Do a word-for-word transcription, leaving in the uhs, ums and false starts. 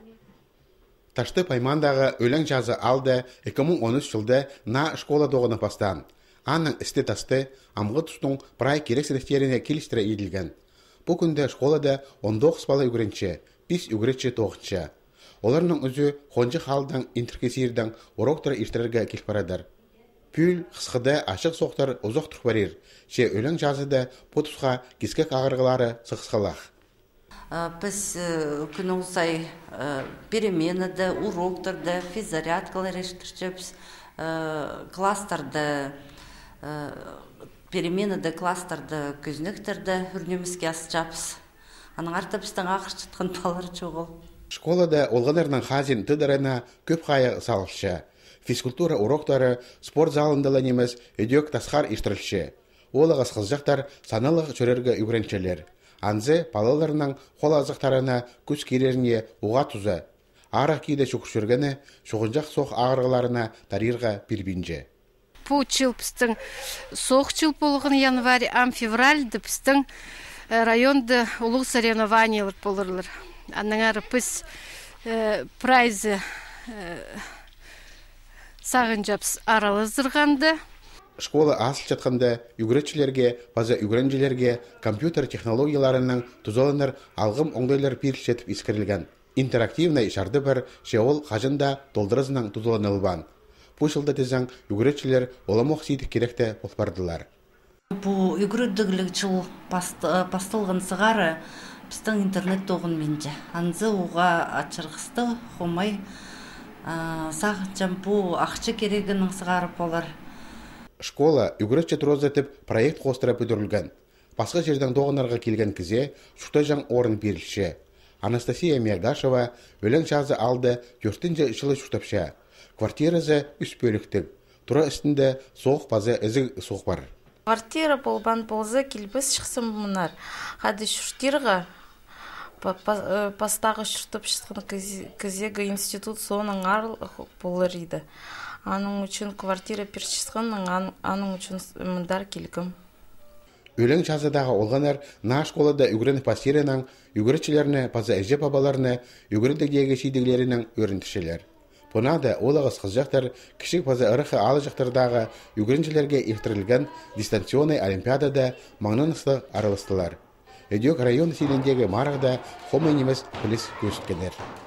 Ташты паймандағы өлің жазы алды эки миң он үч жылда на школа доғыны пастан. Анның істі тасты амғы тұстың прай керек сіректеріне келістірі еділген. Бұл күнде школада он тоғыз бала үгірінші, бес үгіретші тоғыншы. Оларның өзі қонжы қалдан интеркесирдің уроктары иштірерге келіп барадыр. Пүл қысқыда ашық соқтар ұзақ тұрқ барыр. Ше өлің жазыда потусқа кескек ағырғылары сықсқалақ. Біз күн ұлсай переменады, уроктарды, физзарядкалар ештірчепс, кластарды, переменады, кластарды, көзніктірді үрнеміске асычапс. Аның артапыстың ақыр чытқын балары чоғыл. Школада олғанарының хазин түдіріна көп қайы салықшы. Физкультура уроктары спорт залындылы немес өдек тасқар иштірілші. Олығыз қызжақтар саналық чөрерге үгіренчелер. Анзы палаларының қол азықтарына күз кереріне уға тұзы. Арақ кейді шүкішіргені шұғынжақ соқ ағырғыларына тарирға бірбінже. Бұл чыл пістің соқ чыл болғын январь, ам февральды пістің районды ұлық соревнованиялар болырлар. Анныңары піс прайзы сағынжапс аралы зырғанды. Школа асыл жатқанда үгіретшілерге, база үгіренжілерге компьютер технологияларының тұзалыныр алғым оңдайлар перілшетіп искірілген. Интерактивнай шарды бір шеол қажында толдырызының тұзалынылбан. Бұл жылда тезің үгіретшілер оламоқ сейдік керекті болпардылар. Бұл үгіреттігілік жыл пастылғын сығары біздің интернет тоғын менде. Анзы оға ачырғысты қомай сағынчам бұл ақчы керегінің сығары болар. Школа үгіретші тұрозатып проект қостыра бүдірілген. Басқа жерден доғынарға келген кізе шұқта жаң орын берілші. Анастасия Мергашева өлің жазы алды төртінші жылы шұқтапша. Квартиразы үс бөліктік. Тұра үстінде соғық базы әзі соғық бар. Квартира болбан болзы келбіз шықсын мұнар. Қады шүштірға пастағы шүртіп шықсын кезегі институт соның арыл болыр еді. Аның үшін квартира першісқын, аның үшін мұндар келгім. Өлің жазыдағы олғанар на школада үгірін пастерінің, үгіретшілеріні, паза әже бабаларыны, үгіріндігдегі шейдігілерінің өріндішілер. Бұнада олығыз қызжақтар кішік паза ұрықы алы жақтардағы үгіріншілерге ехтірілген дистанционный олимпиадада маңнанысты арылыстылар. Өдек район селіндегі марағда қомай немес біліс көшіткендер.